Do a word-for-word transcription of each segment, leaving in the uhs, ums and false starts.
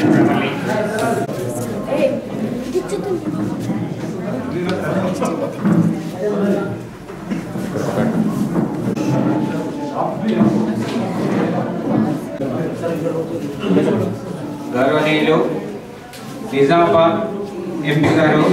గౌరవనీయులు నిజామాబాద్ ఎంపీ గారు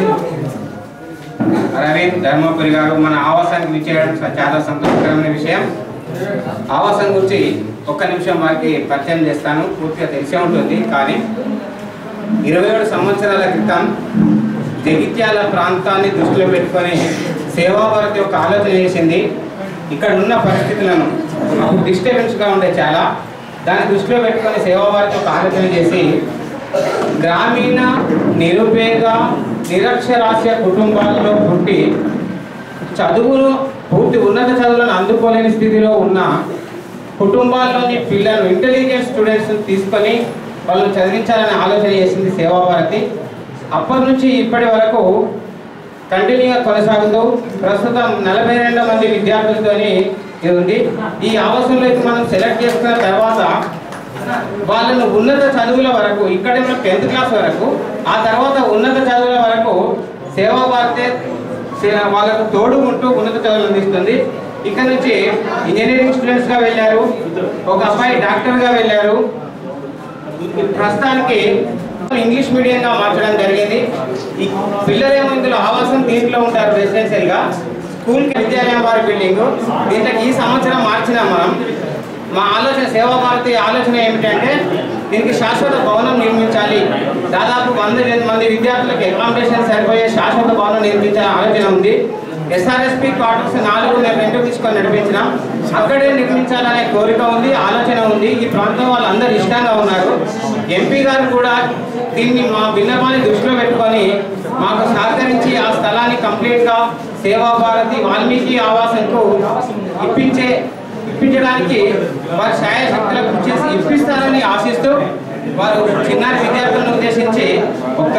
రవీంద్ర ధర్మపురి గారు మన ఆవాసానికి విచ్చేయడం చాలా సంతోషకరమైన విషయం. ఆవాసం గురించి ఒక్క నిమిషం వారికి పరిచయం చేస్తాను. పూర్తిగా తెలిసే ఉంటుంది, కానీ ఇరవై ఏడు సంవత్సరాల క్రితం జగిత్యాల ప్రాంతాన్ని దృష్టిలో పెట్టుకొని సేవాభారతి యొక్క ఆలోచన చేసింది. ఇక్కడ ఉన్న పరిస్థితులను డిస్టర్బెన్స్గా ఉండే చాలా, దాన్ని దృష్టిలో పెట్టుకొని సేవాభారతి ఒక ఆలోచన చేసి గ్రామీణ నిరుపేద నిరక్షరాస్య కుటుంబాలలో పుట్టి చదువును పూర్తి ఉన్నత చదువులను అందుకోలేని స్థితిలో ఉన్న కుటుంబాల్లోని పిల్లలు ఇంటెలిజెంట్ స్టూడెంట్స్ తీసుకొని వాళ్ళని చదివించాలని ఆలోచన చేసింది సేవాభారతి. అప్పటి నుంచి ఇప్పటి వరకు కంటిన్యూగా కొనసాగుతూ ప్రస్తుతం నలభై రెండు మంది విద్యార్థులతోని ఇది ఉంది. ఈ ఆవాసంలోకి మనం సెలెక్ట్ చేసుకున్న తర్వాత వాళ్ళను ఉన్నత చదువుల వరకు, ఇక్కడ టెన్త్ క్లాస్ వరకు, ఆ తర్వాత ఉన్నత చదువుల వరకు సేవాభారతి వాళ్ళకు తోడుకుంటూ ఉన్నత చదువులు అందిస్తుంది. ఇక్కడ నుంచి ఇంజనీరింగ్ స్టూడెంట్స్గా వెళ్ళారు, ఒక అబ్బాయి డాక్టర్గా వెళ్ళారు. ప్రస్తుతానికి ఇంగ్లీష్ మీడియంగా మార్చడం జరిగింది. ఈ పిల్లలేమో ఇందులో ఆవాసం దీంట్లో ఉంటారు రెసిడెన్షియల్గా. స్కూల్కి విద్యాలయం వారి బిల్డింగ్ దీంట్లోకి ఈ సంవత్సరం మార్చినాం మనం. మా ఆలోచన సేవాభారతి ఆలోచన ఏమిటంటే దీనికి శాశ్వత భవనం నిర్మించాలి. దాదాపు వంద మంది విద్యార్థులకు అకామిడేషన్ సరిపోయే శాశ్వత భవనం నిర్మించాలని ఆలోచన ఉంది. ఎస్ఆర్ఎస్పి క్వార్టర్స్ నాలుగు నేను రెండు తీసుకొని నడిపించినాం. అక్కడే నిర్మించాలనే కోరిక ఉంది, ఆలోచన ఉంది. ఈ ప్రాంతం వాళ్ళందరూ ఇష్టంగా ఉన్నారు. ఎంపీ గారు కూడా దీన్ని మా విన్నపాన్ని దృష్టిలో పెట్టుకొని మాకు సహకరించి ఆ స్థలాన్ని కంప్లీట్గా సేవాభారతి వాల్మీకి ఆవాసంకు ఇప్పించే ఇప్పించడానికి వారి శాయశక్తులకు కృషి చేసి ఇప్పిస్తారని ఆశిస్తూ వారు చిన్నారి విద్యార్థులను ఉద్దేశించి ఒక్క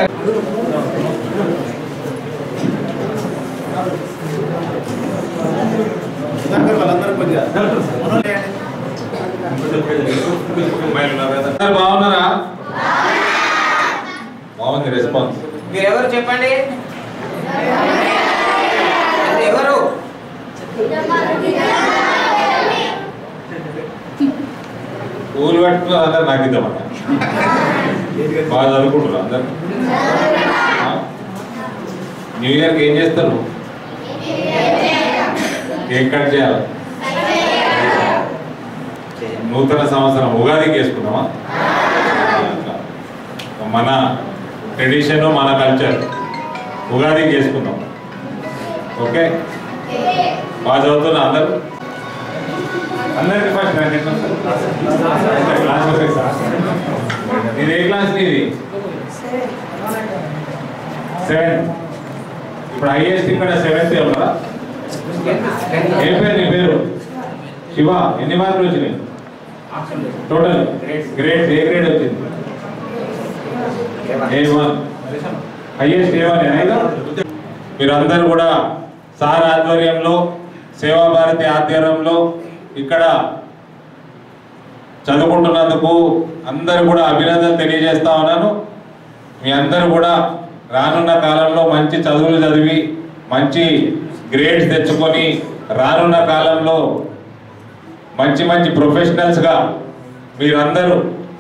బాగున్నారా? బాగుంది రెస్పాన్స్. మీరెవరు చెప్పండి, ఎవరు? ఊరు పెట్టుకున్న అందరు నాకు ఇద్దామట. బాగా చదువుకుంటారు అందరు. న్యూ ఇయర్కి ఏం చేస్తారు? కేక్ కట్ చేయాలి. నూతన సంవత్సరం ఉగాదికి వేసుకున్నామా? మన ట్రెడిషన్, మన కల్చర్ ఉగాదికి చేసుకుందాం. ఓకే, బాగా చదువుతున్నా అందరు. అందరికి ఫస్ట్ క్లాస్ ఇది ఏ క్లాస్ నీది? సెవెంత్. ఇప్పుడు హైయెస్ట్ ఇక్కడ సెవెంత్ కదా? ఏ పేరు నీ పేరు? శివ. ఎన్ని మార్కులు వచ్చినాయి టోటల్? గ్రేడ్ ఏ గ్రేడ్ వచ్చింది? A one. Highest A one అయినా. మీరందరూ కూడా సార్ ఆధ్వర్యంలో, సేవాభారతి ఆధ్వర్యంలో ఇక్కడ చదువుకుంటున్నందుకు అందరూ కూడా అభినందనలు తెలియజేస్తా ఉన్నాను. మీ అందరూ కూడా రానున్న కాలంలో మంచి చదువులు చదివి మంచి గ్రేడ్స్ తెచ్చుకొని రానున్న కాలంలో మంచి మంచి ప్రొఫెషనల్స్గా మీరందరూ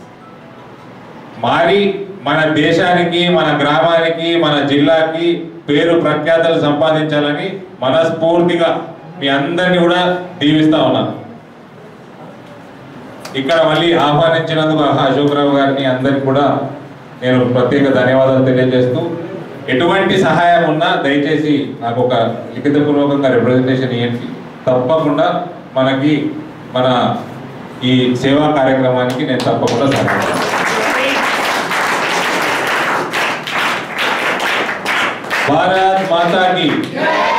మారి మన దేశానికి, మన గ్రామానికి, మన జిల్లాకి పేరు ప్రఖ్యాతలు సంపాదించాలని మనస్ఫూర్తిగా మీ అందరినీ కూడా దీవిస్తా ఉన్నాను. ఇక్కడ మళ్ళీ ఆహ్వానించినందుకు అశోక్రావు గారిని అందరికి కూడా నేను ప్రత్యేక ధన్యవాదాలు తెలియజేస్తూ, ఎటువంటి సహాయం ఉన్నా దయచేసి నాకు ఒక లిఖితపూర్వకంగా రిప్రజెంటేషన్ ఇవ్వండి. తప్పకుండా మనకి మన ఈ సేవా కార్యక్రమానికి నేను తప్పకుండా సహాయం. భారత్ మాతా की